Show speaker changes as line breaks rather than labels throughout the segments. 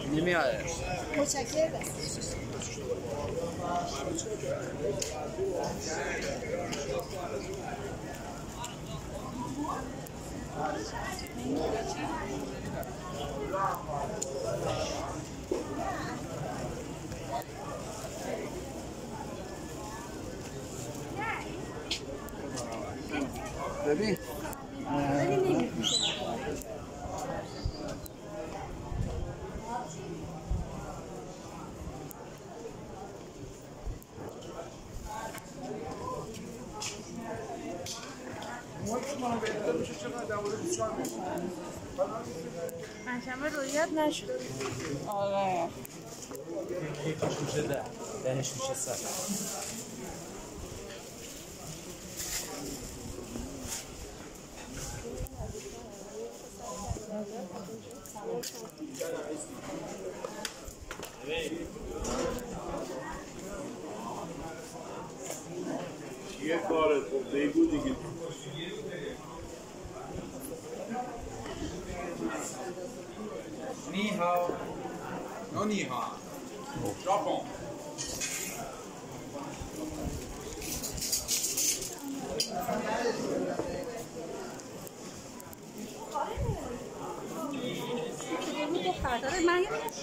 نمیاد.
متشکرم.
ببین
پنجشنبه رویت نشد.
آره یکیش میشه 10 دهش میشه 100.
چیه کارت؟ خب بگو دیگه.
نی هاو نو نی ها ژاپن
من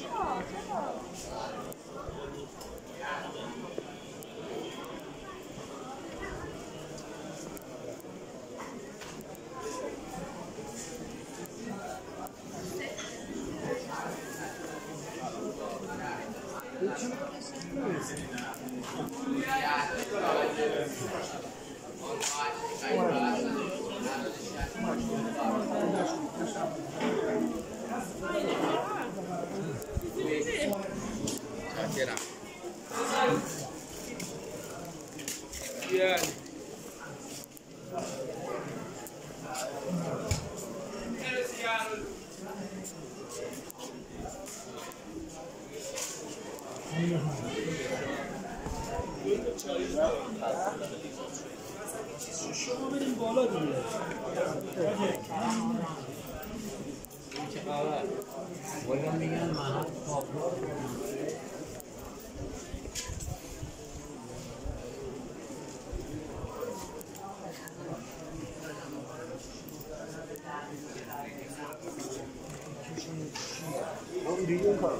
شما بریم بالا دیگه.
چه خبر؟ ولی میگن من تابلو
اون دیگه کار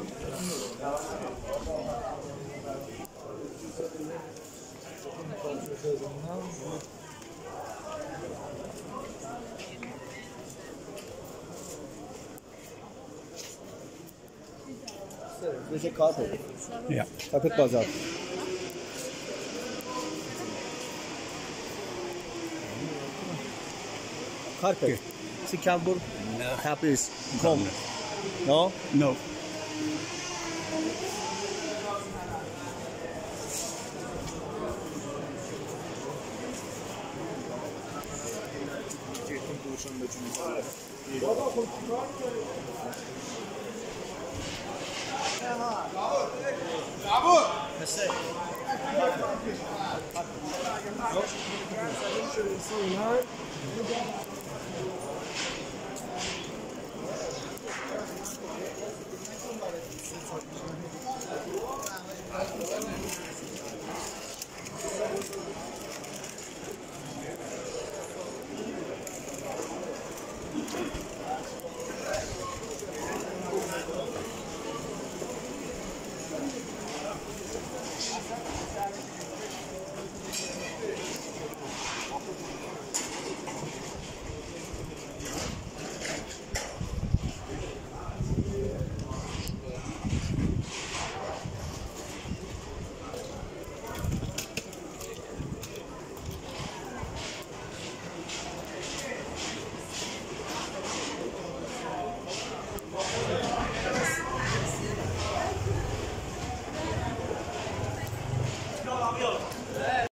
Welche Karte?
Ja.
Takip Bazar. Karte. Sie kann wohl Kapis kommen. No?
No.
Bravo!
Bravo!